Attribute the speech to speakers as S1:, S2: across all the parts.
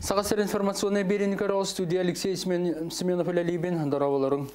S1: Сағасыр информационный беренікері студия Алексей Семенов әлі дұраваларың.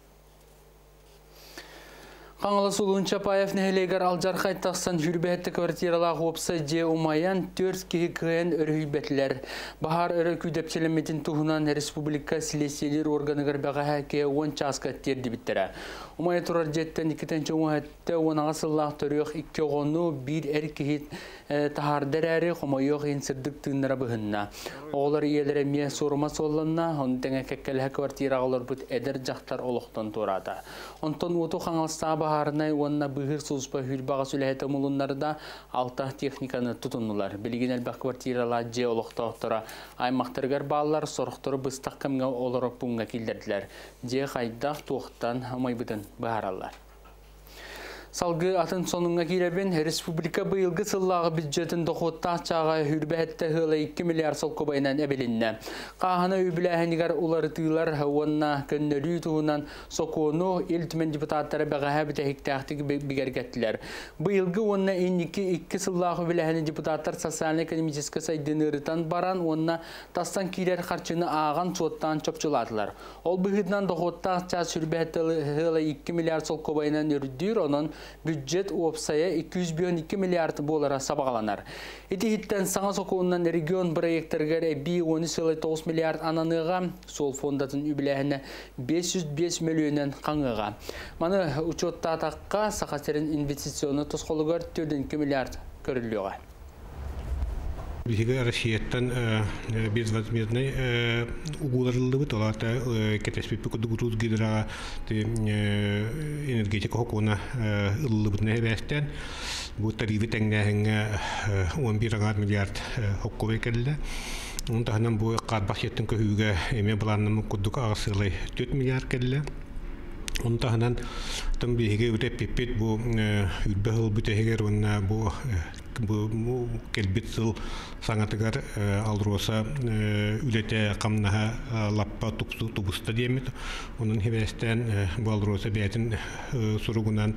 S1: Қаңылы Сұлуын Чапаев нәхелегер алжар қайттақсан жүрбәтті квартиралағы опса же умаян 4 кейі күйен өрейбәтілер. Бағар өрі күйдепселеметін тұғынан республика селеселер органығыр бәға әке 10 часқа терді біттірі. Умай тұрар жеттен 2-тен оңатты оңаға сыллақ түріқ 2 ғону 1 әр кейт тахардар әрі қомайық енсірдік тыңнара бұғынна. Оғылар иелері ме сорыма солынна, онтен әкәккәлі квартирағылар бұд әдір жақтар олықтан тұрады. Онтан өті қаңылыстағы бағарынай онына бұғыр сұлыспа хүрбаға сүләйті мұлынларда алта техниканы тұтынылар. Білген әлбәқ квартирала же олықта оқтыра аймақтырғар балалар сорықтыры бұстақ кәмге оларып бұңға келдерділер. Же қайдақ тоқтан амай бұдын бағаралар. Салғы атын соныңа келебен республика бұйылғы сыллағы бюджетін доқуттақ чаға хүрбәтті ғылы 2 миллиард сол көбайынан әбелінні. Қағына өбіләхінігер олары тыйлар онына көннөрі туғынан соқуыну ел түмен депутаттары бәғаға біті хектақтығы бігергеттілер. Бұйылғы онына енекі 2 сыллағы өбіләхіні депутаттар социально-экономическі сайдынырытан баран онына тастан кейлер қарчыны аған соттан чөпчіладылар. Ол бұйылдан доқуттақ ча хүрбәтті ғылы 2 миллиард сол көбайынан үрдір, оның бюджет опсая 202 миллиард болара сабағаланар. Эти хиттен саңа соқуыннан регион проекттергер 9 миллиард ананыға, сол фондатын үбіләхіне 505 миллионен қаңыға. Маны учетта атаққа сақасерін инвестиционы тұсқолығар 4 миллиард көріліға.
S2: Биһиге Россияттан безвозмездный угуларылды бит оларда кетеспепи кудугутуз гидрага энергетика хокуна ыллы бит небестен бу тарифи теңнәһеңә 11 миллиард хокку бекелде. Унтаһнан бу карбахеттен көһүгә эме буланны кудук агысылы 4 миллиард келде. Унтаһнан тым биһиге үтеп пеппет бу үрбәһыл бүтәһегер онна бу келбит сыл саңатыгар алдыроса үлете камнаха лаппа тубуста демет. Onun хебестен бу алдыроса бәтин суругунан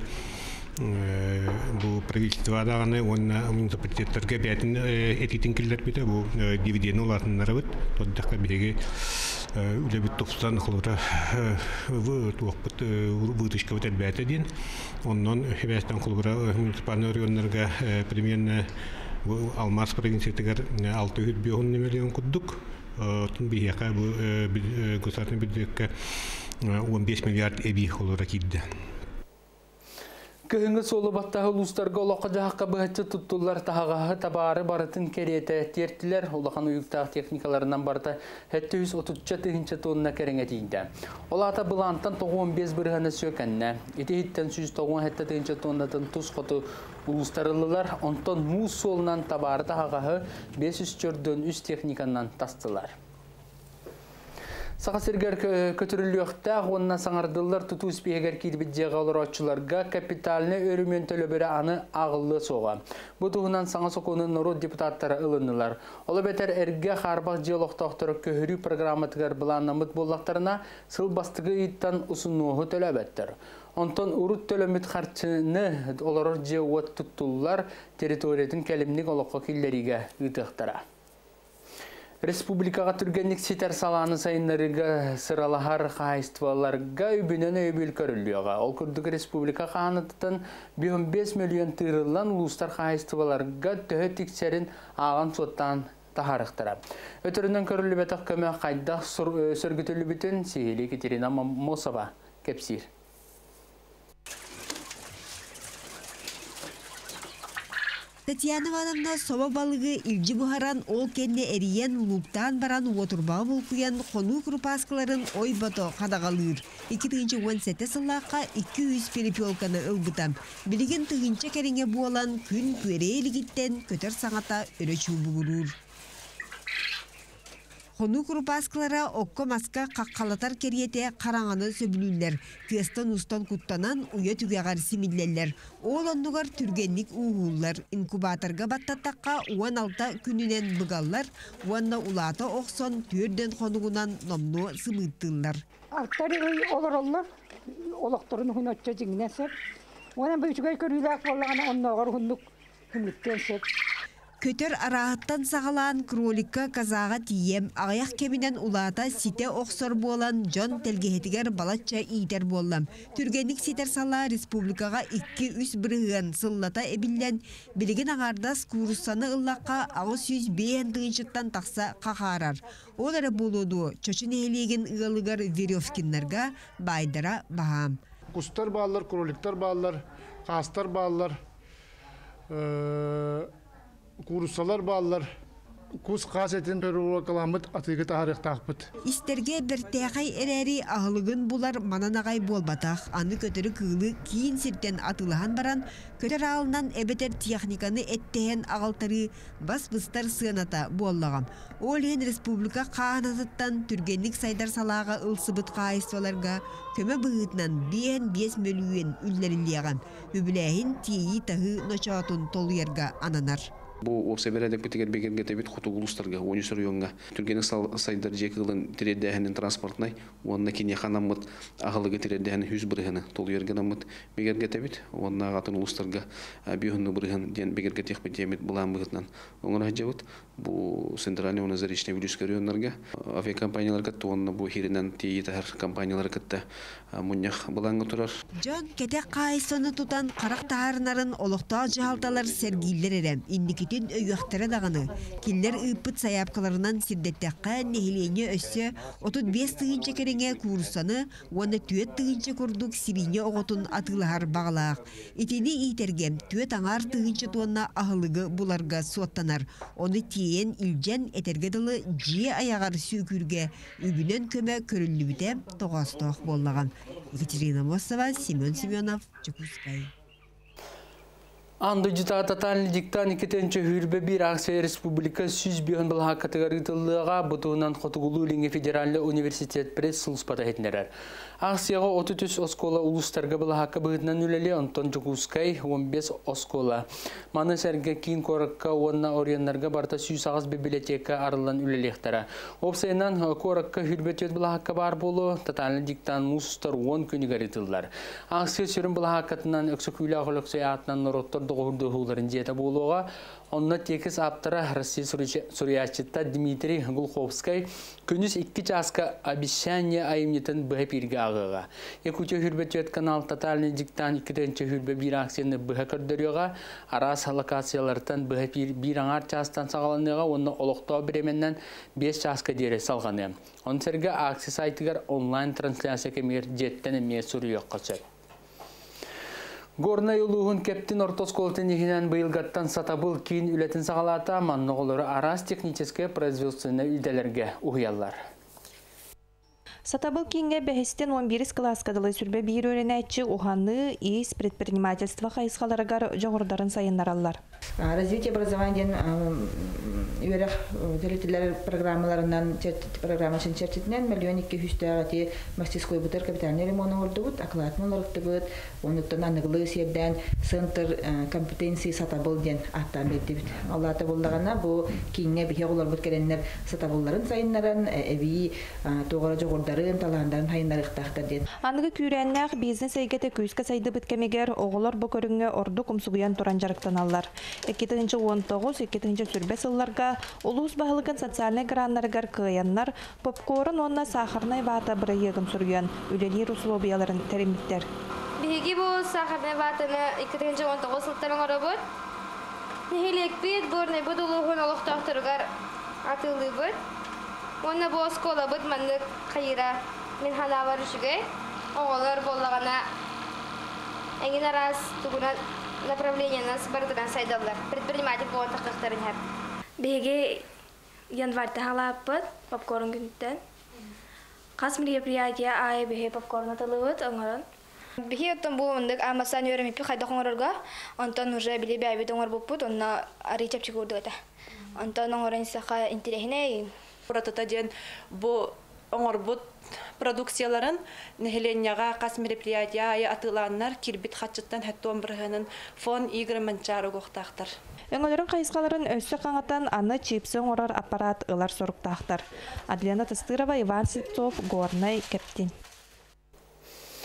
S2: бу правительстводагы онна муниципалитеттерге бәтин этитин киллер бите бу дивиденд улатыннары бит. Тоддакка биге үлебит топсан хлора туакпыт вытышка бит бәте дин. Оннан хебестен хлора муниципальный районнарга примерно Алмаз провинциятыгар 600 миллион куддук. Бияка бу государственный бюджетке 15 миллиард эби хлора кидде.
S1: Көхіңгі солы баттағы ұлыстарға олаққа жаққа бұғатшы тұттылар тағағы табары барытын кереті тертілер олақан ұйықтағы техникаларынан барыта 730 тонна кәріңе дейінді. Олата бұлантан 95 бірғаны сөкәнне. Еті хиттен 197 тоннатын тұз қоты ұлыстарылылар, онтан мұз солынан табары тағағы 504 үз техниканнан тастылар. Сақасыргер көтіріліқті онына саңардылар тұту үспегер кейдібіт жеғалыр отчыларға капиталыны өрімен төлөбірі аны ағылы соға. Бұтығынан саңа соқуының народ депутаттары ылынылар. Олы бәтер әрге қарбақ жиолықтақтыры көхірі программатығар бұланнамыт боллақтарына сыл бастығы иттан ұсынуғы төлөбәттір. Онтан ұрыт төлөміт қарчыны оларыр жеуат тұттылар территориятын кәлімнік олыққа келдеріге ұйтықтыра. Республикаға түргенлік сетер саланы сайынларыға сыралахар қайыстываларға үбінен өбіл көріліға. Ол күрдік республика қағанытын 15 миллион тырылан ұлыстар қайыстываларға төхі тіксерін аған соттан тахарықтыра. Өтірінен көрілі бәтіқ көмі қайдақ сөргітілі бүтін Сейхели Екатерина Мосова кепсир.
S3: Татьяна Ивановна соба балығы илжі бұхаран ол кенне әриен луптан баран отырба бұлқыян қону крупаскаларын ой бато қадағалыр. 2017 сыллаққа 200 перепелканы ылғытам. Білген тұғынша кәріңе буалан күн көрелігіттен көтір саңата өречу бұғырыр. Қону крупаскалара окко маска қаққалатар кериете қараңаны сөбілілер. Кыстан устан құттанан уя түгеғар семиллелер. Ол ондығар түргенлік уғылар. Инкубаторға баттаттаққа уан алта күнінен бұғалар, уанна улата оқсон түрден қонуғынан номну сымыттылар.
S4: Ақтары олар олар, олақтырын хүн өтчі жеңінесіп. Уанан бұл үчігай көрілі ақ болағана оннағар хүндік хүндіктен сеп.
S3: Көтөр арахаттан сағалан кроликка казаға тием, ағаяқ кемінен улата сите оқсор болан жон телгехетігер балатча ийтер болам. Түргенік ситер сала республикаға 2-3 бірігін сыллата әбіллен, білігін ағардас курсаны ыллаққа ағыз 100 бейін дыңшыттан тақса қақарар. Олары болуду чөчін әлеген ұғылығар веревкинларға байдыра бағам.
S5: Кустар баллар, кроликтар баллар, қастар баллар, курсалар баллар, кус қасетін перуға каламыт атығы тарих тақпыт.
S3: Истерге бір тәқай әрәрі ағылығын бұлар мананағай болбатақ, аны көтірі күйілі кейін сірттен атылыған баран, көтір алынан әбетер техниканы әттеген ағалтары бас-бұстар сығаната боллағам. Ол ең республика қағанатыттан түргенлік сайдар салаға ұлсыбыт қайыстыларға көмі бұғытынан 5 мөлуен үллерілдеған. Үбіләйін тейі тағы ночаатын толуерға ананар.
S6: Бу обсебередек битигер бегерге тебит хотугулустарга 13 районга түргенек сайдар жекылын тиреддехинин транспортнай онна кине ханаммыт агылыгы тиреддехин 100 биргени толуергенаммыт бегерге тебит онна гатын улустарга бүйүнү бирген ден бегерге техпи темит булам быгытнан оңора жабыт бу центральный уназаричный вилюшка районнарга авиакомпанияларга онна бу хиринен тиетер компанияларга да муньях булаңга турар.
S3: Жон кете кайсыны тутан карактаарнарын олоктоо жаалталар сергилер эрем индикитин өйөктөрө даганы киллер ыппыт саяпкаларынан сирдеттекка нехилене өссө 35 тыгынча кереңе курсаны оны түөт тыгынча курдук сирине оготун атылар багалаак итини итергем түөт аңар тыгынча туонна ахылыгы буларга суоттанар оны тиен илжен этергедылы жие аягар сүйкүрге үгүнөн көмө көрүлүбүте тогосток боллаган. Екатерина Мосова, Семен Семенов, Чекускай.
S1: Анды жита тотальный диктан икетенче хүрбе бир акция республика сүз бүйөн былха категоритылыга бутуунан Хотугулуу Лиңе федеральный университет пресс сулспата хетнерер. Акцияга 33 оскола улустарга былхакка быгытынан үлели Антон Чекускай 15 оскола. Маны сәрге кийин коракка онна орыяннарга барта сүйс агыз библиотека арылан үлелектері. Опсайынан коракка хүрбетет былхакка бар болу тотальный диктан мустар 10 күнігер етілділер. Акция сүрін былхаккатынан өксік үйлі ағыл өксаятынан нұроттар доғырдығыларын жета болуға онна текіз аптыра Россия Сурьячетта Дмитрий Гулховскай күніз 2 часка обещание айымнетін бұға перге ағыға. Екуте хүрбетет канал тотальный диктан 2-ші хүрбе бір акцияны бұға көрдіріға арас локациялардан бұға бір аңар частан сағаланыға оны олықтау біременнен 5 часка дере салғаны. Он сәрге акция сайтығар онлайн трансляция кемер жеттен әме Сурьяқ қачар. Горнай улуғын кептін ортосколтын ехінен бұйылғаттан сатабыл кейін үлетін сағалата маннығылары арас техническе производственный үйделерге ұғиялар.
S7: Сатабыл кейінге бәхестен 11 класскадылы сүрбе бір өренәтші ұғаны ес предпринимательство қайысқаларығар жоғырдарын сайынаралар.
S8: Развитие образования үйерек делителер программаларынан программашын чертетінен миллион 200 мастерской бұтыр капитальный ремонт орды бұд, аккуратный орды бұд, оныттан анығылы серден центр компетенции сатабыл ден аттан бетті бұд. Аллаты болдағана бұл кейінге біге олар бұд керенлер сатабылларын сайынларын, әбей тоғыра жоғырдарын, таландарын хайынларықтақтар ден.
S7: Анығы күйрәннәқ бизнес әйгеті күйіске сайды біткемегер оғылар бұл көріңе орды құмсуғиян туран жарықтан аллар. 2019-2020 сүрбе сылларға улус бағылығын социальный граннарығар кыяннар попкорн онна сахарнай вата бірі егім сүрген үлелер условияларын тәріміктер.
S9: Бігі бұл сахарнай ватаны 2019 сылттарын ора бұд. Нехелек бет бұрны бұд ұлығын олықтақтырығар атылы бұд. Онна бұл оскола бұд манны қайыра мен ханавар үшіге оғылар болағана әңген арас тұғынан направление нас бардыган сайдалар. Предприниматель болған тақықтарын әр. Беге январьта халаппыт, попкорн күнттен. Қас мероприятия ай беге попкорн атылыбыт, оңырын. Беге оттан болуындық амасан өрімеппі қайда қоңырырға, онтан уже біле бәйбет оңыр бұппыт, онна арый чапчы көрді өті. Онтан оңырын сақа интерехіне.
S10: Бұратыта ден бұл оңыр бұт продукцияларын нехеленняга қас мероприятия атыланнар кирбит хатчыттан хәттон бірғының фон игры манчары гоқтақтар.
S7: Өңілерін қайысқаларын өссі қаңатан аны чипсын орар аппарат ылар сорықтақтар. Адлена Тастырова, Иван Ситцов, Горнай, Кептин.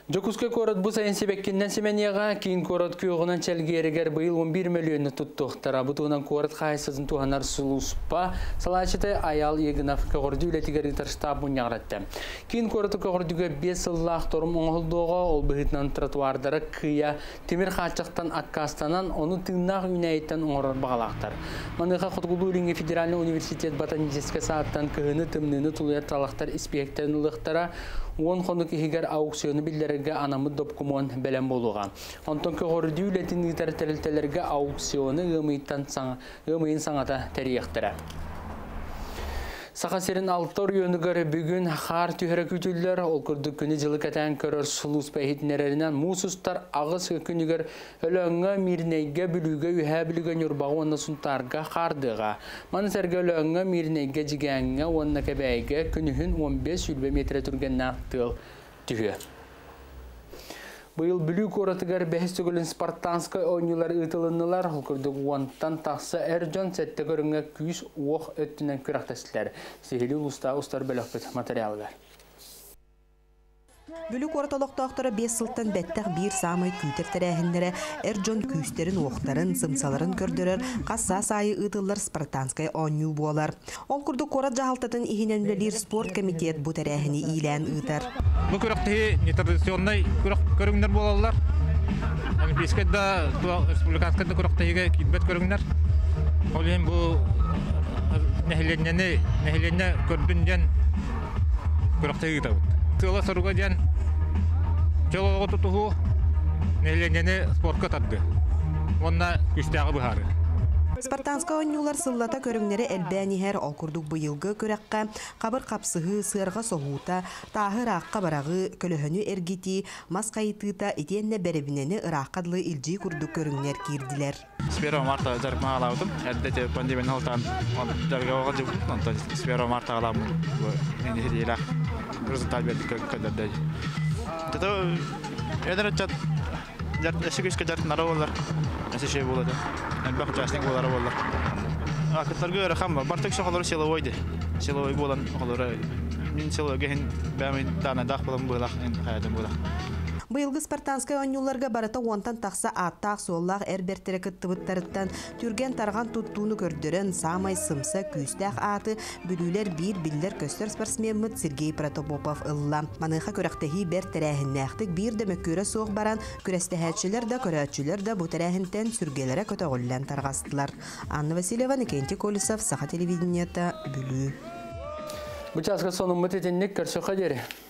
S1: Жокуске корот bu sayın sebekkinden semeniyega kiin korot kuyuğunan çelgeriger bıyıl 11 milyonu tuttuqtara. Butuğunan korot qayısızın tuhanar suluspa salaçıta ayal yegin Afrika kordu ületiger tarışta bun yağrattı. Kiin korotu korduga 5 yıllaq torum oğulduğu ol bıhıtnan trotuardara kıya temir qaçaqtan akkastanan onu tığnaq ünayitten oğrar bağlaqtar. Manıqa Qutgululungi Federalni Universitet Botanическа saattan kıhını tımnını tuluyar talaqtar ispektenliqtara 10 konuk ihiger auksiyonu billerge anamı dopkumon belen boluğa. Onton köğordu ületin gitar teltelerge auksiyonu ığmıyın sanata teriyektere. Saqasirin altor yönügörü bugün xar tühere kütüller olkurdu günü jılı katan körör sulus pehitnererinden musustar ağız künügör ölöngö mirneyge bülüge ühäbilüge nürbağı onna suntarga xardığa. Manısarga ölöngö mirneyge jigenge onna kebeyge künühün 15 metre türgen tığıl tühü. Bu yıl bülük oratıgar behestugulun Spartanskay oyuncuları ıtılınılar olkurdu ondan taqsa Erjon sette görünge küs oğ öttünen küraktasiler. Sihili ulusda ustar bölökbet materyalgar.
S11: Bülük ortalıqtaqtara 5 yıldan bettaq bir samay küter terəhinlərə Erjon küsterin oqtарын, sımsaların kördürər, qassa sayı ıtıllar Spartanskay oyunu bolar. Ol kurdu korat jahaltatın ihinenliler sport komitet bu terəhini ilən ıtar.
S12: Bu küraktihi netradisiyonday körüngler bolallar. Olimpiyskada, Respublikanskada küraktihiga kidbet körüngler. Olayım bu nehilenne kördünden küraktihi tabut. Tığla soruga diyen çoloğu tutuğu nehilenne sportka tadı. Onda küstəği bıharı.
S11: Spartanska oyuncular sillata körüngleri elbäniher olkurduk bu yılgı körekkä qabır qapsığı sığırga soğuta tahır aqqa barağı kölöhönü ergiti maskayıtıta etenne berebineni ıraqadlı ilji kurduk körüngler kirdiler.
S12: 1 marta jarma alawdım. Elde pandemiyanın haltan jarga oğadı. Ondan 1 marta alamı. Bu hediyeler rezultat verdik kaderde. Tato ederat eski güçke jartnara ollar. Nasıl şey buladı. Yani bak casting bolar bollar. Akıtlar göre xamma. Bartek şoqaları seloydu. Seloy bolan oqaları min seloy gehen bəmi dana daq bolan bolaq en hayatım bolaq.
S11: Bu yılgı Spartanskay oyuncularga barata ondan taqsa attaq sollaq erbertere kıttıbıttarıttan türgen targan tuttuğunu gördüren samay sımsa küstaq atı bülüler bir biller köster sportsmenmit Sergey Protopopov ılla. Manıqa körektehi ber terəhinnəxtik bir de möküre soğuk baran kürestehətçiler de körətçiler de bu terəhindən sürgelere kötəğullan targastılar. Anna Vasilyeva, Nikenti Kolisov, Saha Televideniyata, Bülü.
S1: Bu çaska sonun mütetinlik karşı kaderi.